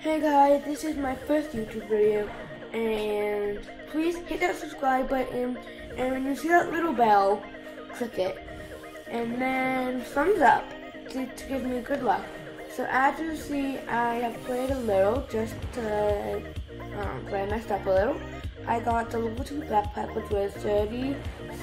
Hey guys, this is my first YouTube video, and please hit that subscribe button, and when you see that little bell, click it, and then thumbs up to give me good luck. So as you see, I have played a little, just to, I messed up a little. I got the level 2 backpack, which was $30.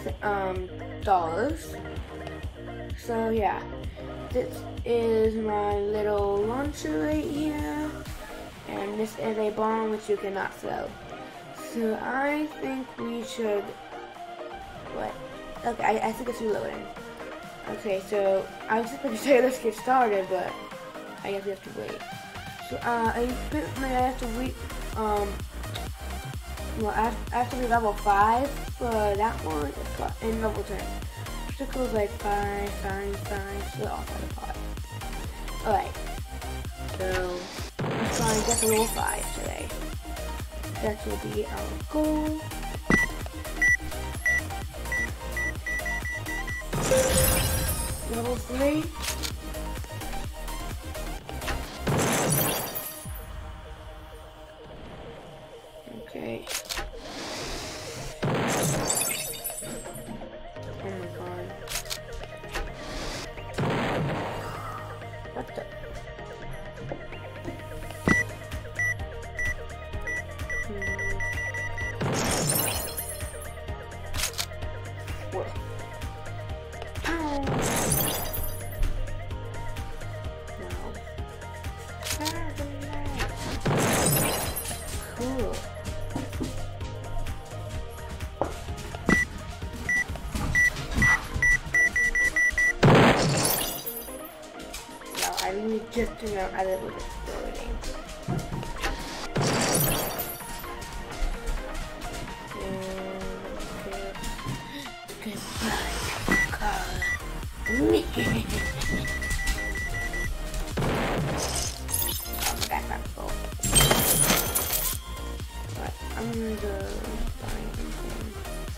So yeah, this is my little launcher right here. And this is a bomb which you cannot throw. So I think we should, okay, I think it's reloading. Okay, so I was just going to say let's get started, but I guess we have to wait. So I have to wait, well, I have to be level 5 for that one, and level 10. So it goes like 5, 5, 5, so all 5 apart. Alright, so let's try and get to level 5 today. That will be our goal. Level 3. Okay. Oh my god. What the? Whoa. Ow. No. Cool. I really just do not as it was exploding. Goodbye, Carla. Oh my backpack's full. But I'm gonna go find something.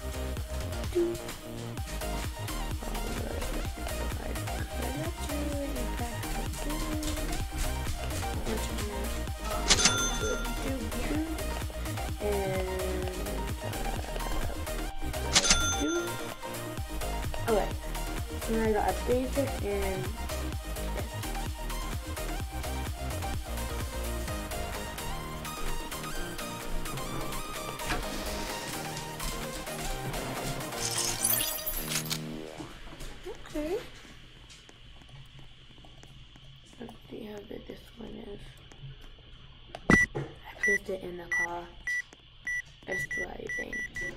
Okay, so now I got a basic and okay. Let's see how good this one is. I placed it in the car. It's driving.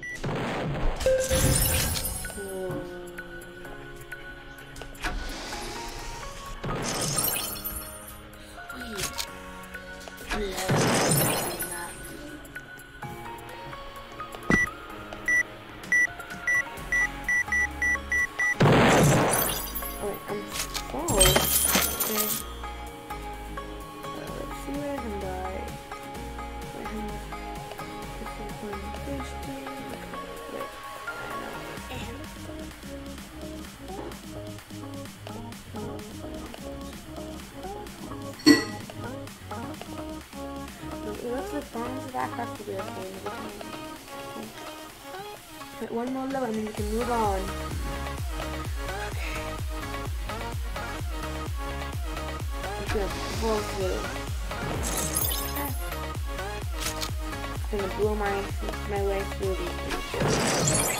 Back to the okay, one more level and then we can move on. Okay. I'm gonna blow through. I'm gonna blow my way through these.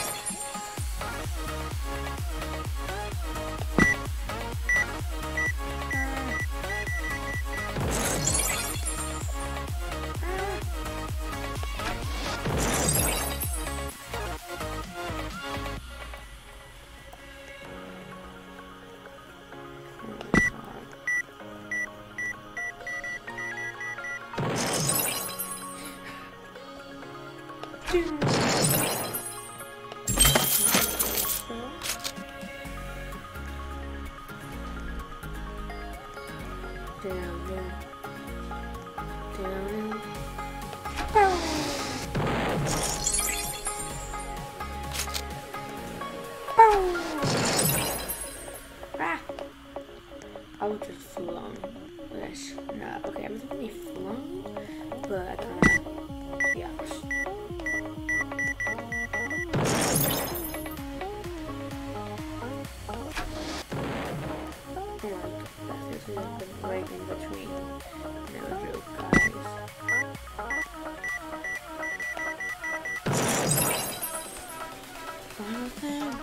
I was just too long. No, okay. haven't really flown, but I kind of, yeah. This has been right in between. No joke, guys. Final thing.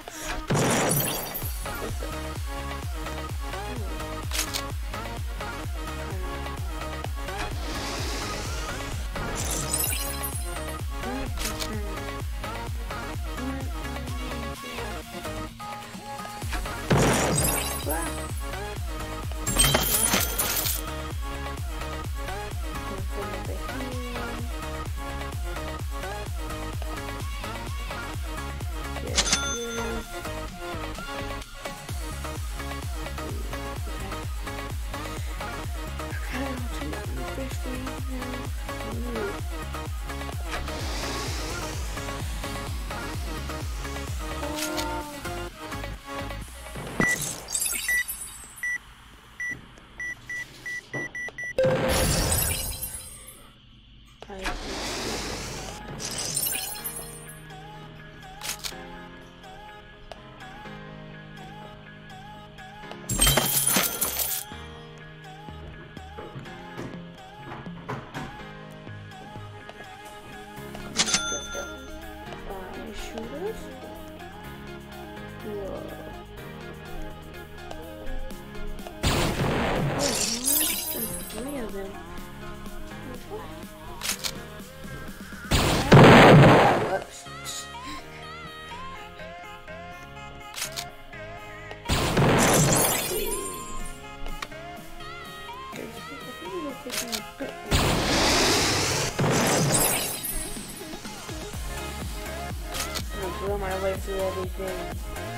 Blow my way through everything.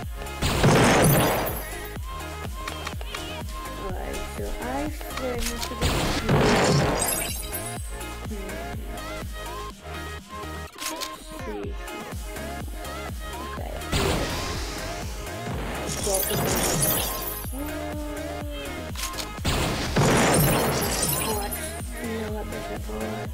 Alright, so I spin into the see. Okay. What? No, what is it for?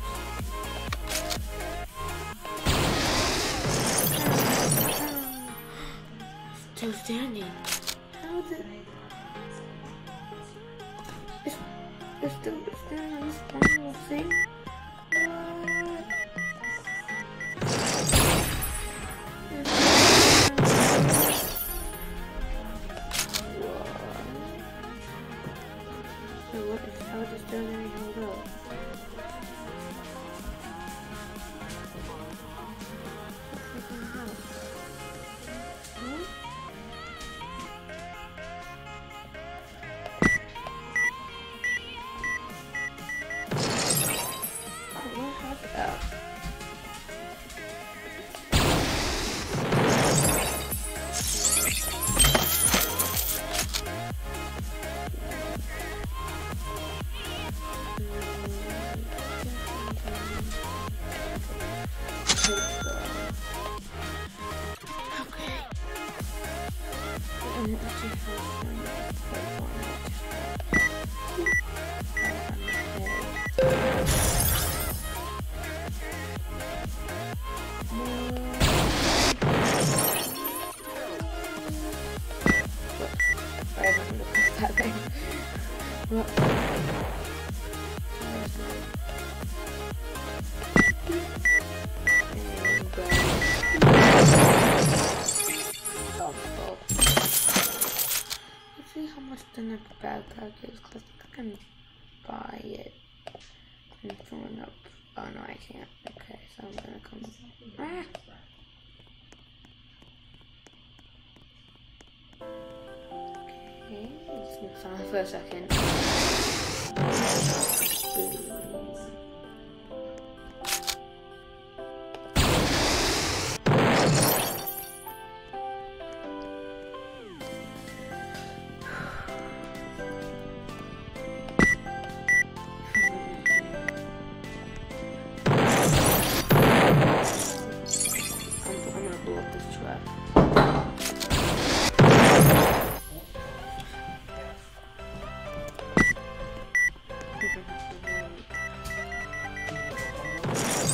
Still standing. How is it? It's still standing on this final thing? So what is, how is it still there and hold up? The next backpack is because I can buy it and throwing up. Oh no, I can't. Okay, so I'm gonna come. Ah! Okay, let's mix on for a second.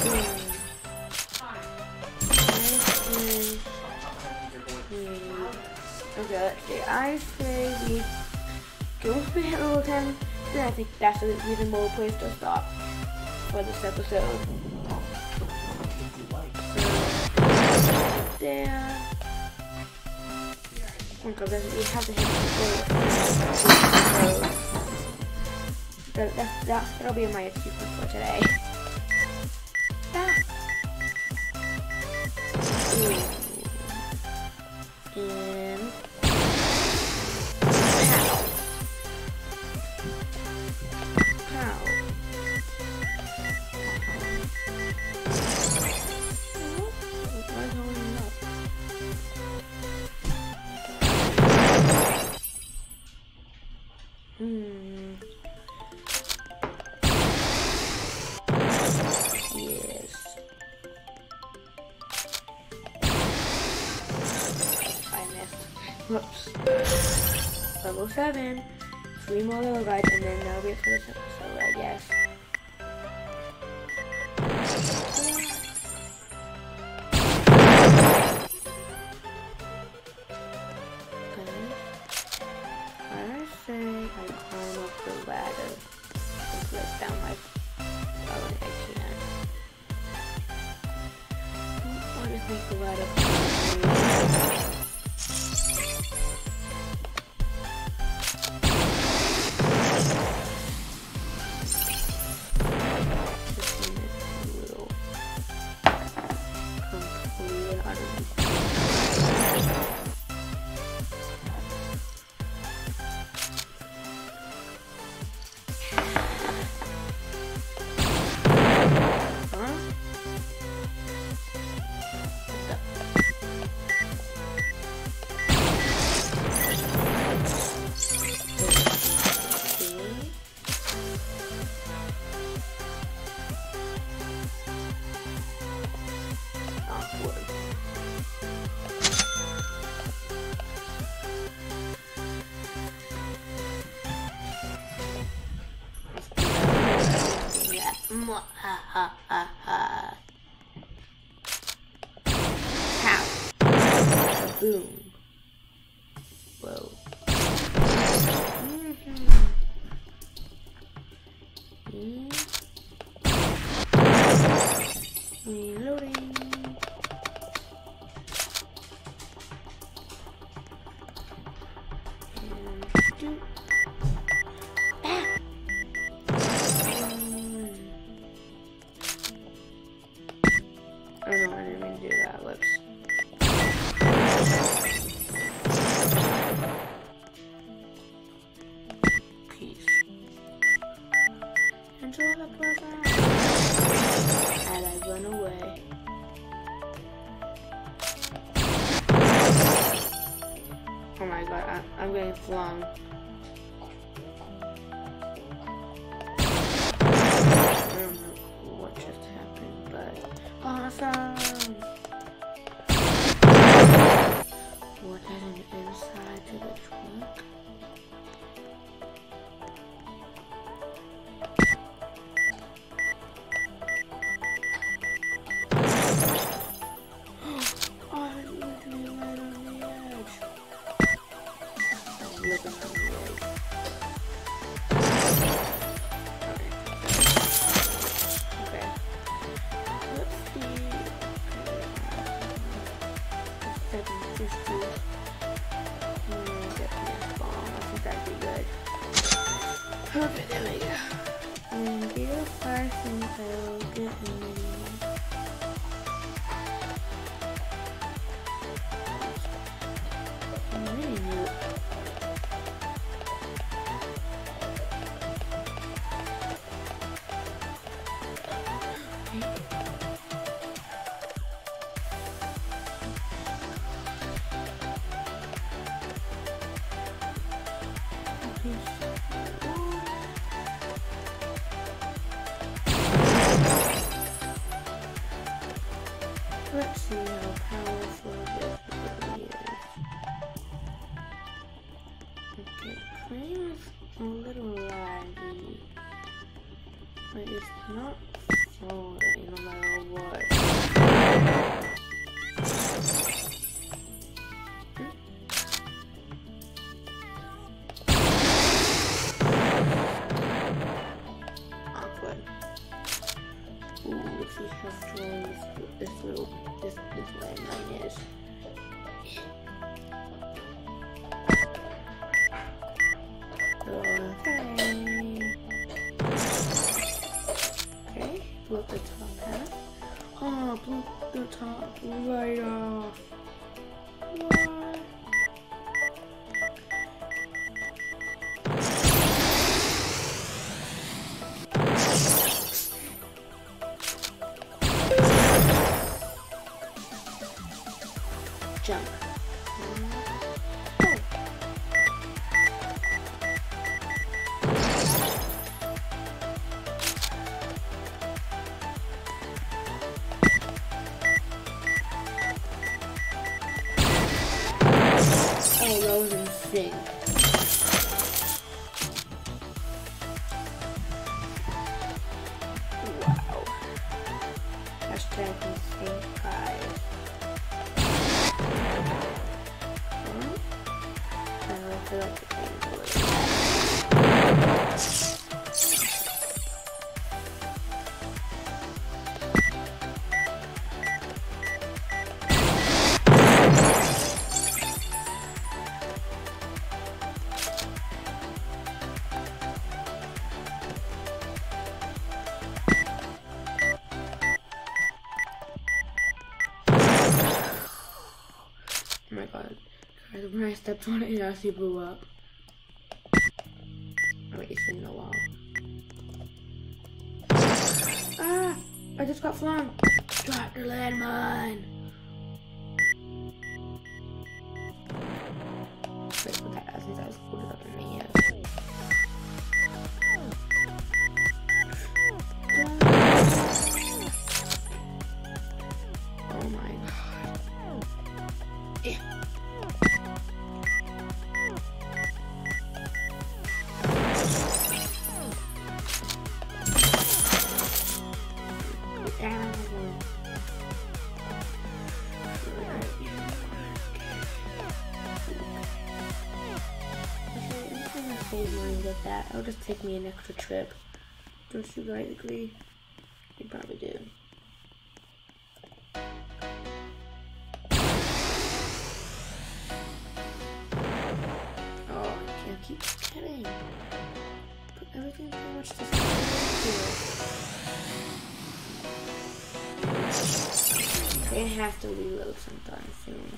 Okay, let's see. I say we go to hit level 10, then I think that's a reasonable place to stop for this episode. So, there. Okay, then we have to hit the goal. That'll be my achievement for today. And yes. I missed. Whoops. Level 7. 3 more little guides, and then that'll be it for this episode, I guess. I say I climb up the ladder and slip down my phone if I can. I want to make the ladder. How? Boom. Whoa. Reloading. Oh no, I didn't mean to do that. Whoops. Peace. Enjoy the program. And I run away. Oh my god, I'm getting flung. I don't know what just happened, but awesome! What happened inside to the trunk? Oh, I'm looking right on the edge. I'm looking on the edge. Okay. Let's see. 750. Get this bomb. I think that'd be good. Okay, there we go. And be a fire thing so get in. Really neat. Let's see how powerful this really is. Okay, playing is a little laggy, but it's not Oh, no matter what. Awkward. Ooh, let's see how strong this landmine is. Okay, blew up the top half. Oh, blew the top right off. What? Jump. Oh, that was insane. Wow. Hashtag insane prize. I feel like the game's a little oh my god. Guys, when I stepped on it, it actually blew up. I'm racing the wall. Ah! I just got flung! Drop the landmine! Wait, what that since I was folded up in the air. Oh my god. Yeah. Save money with that. It'll just take me an extra trip. Don't you guys agree? You probably do. Oh, I can't keep kidding. Put everything pretty much just here. I have to reload sometime soon.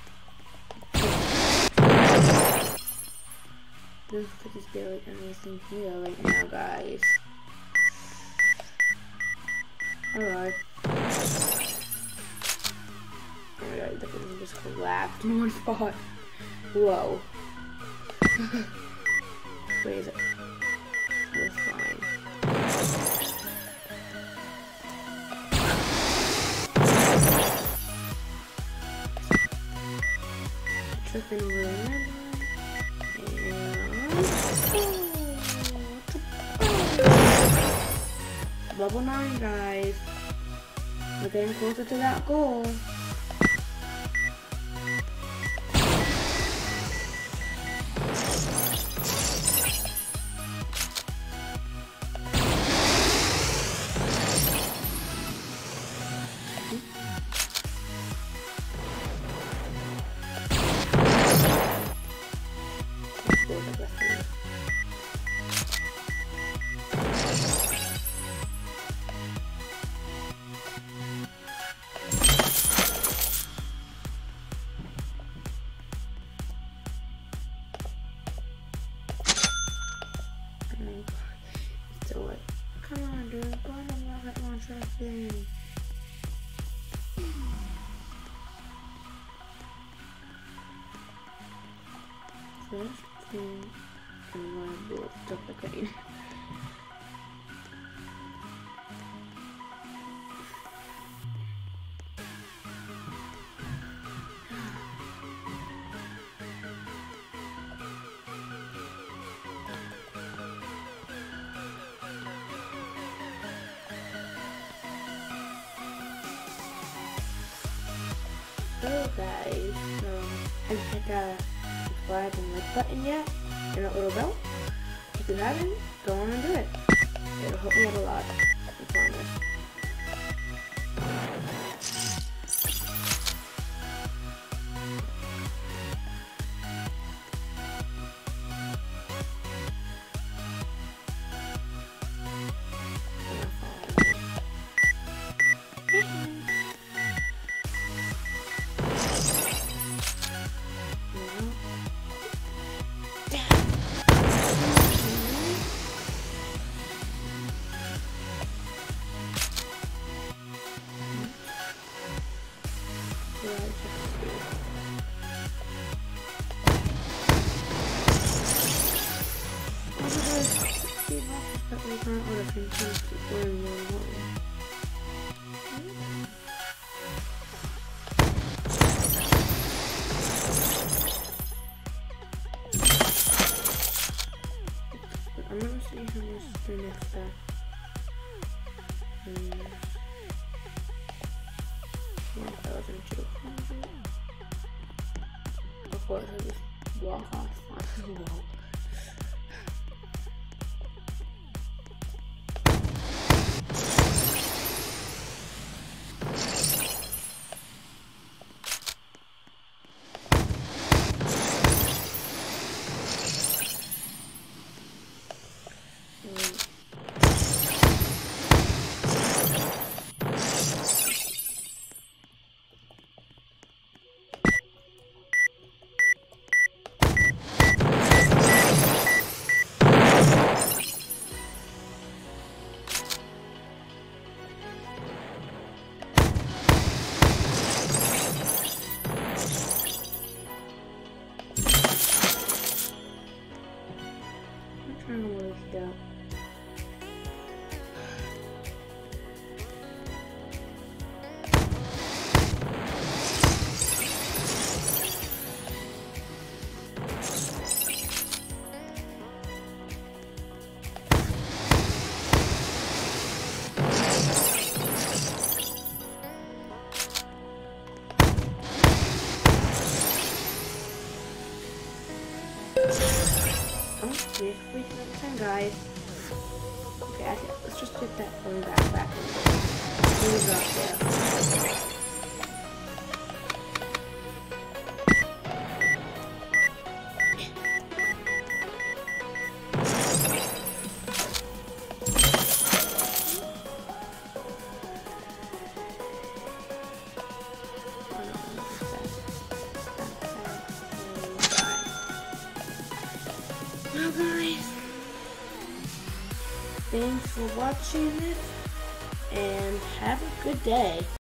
Looks like there's barely anything here right now, guys. Alright. Alright, the thing just collapsed in one spot. Whoa. Where is it? We're fine. Tripping room. Level 9, guys. We're getting closer to that goal. Do it. Come on, dude. Go on and rocket launcher thing. First thing, I'm gonna do it stuff again. So guys, have you hit that subscribe and like button yet? And that little bell? If you haven't, go on and do it. It'll help me out a lot, I promise. I'm gonna see how much the next step. Of course, I just walk off on the wall. Wait another time, guys. Okay, let's just get that one back and move it up there. Well guys, thanks for watching it and have a good day.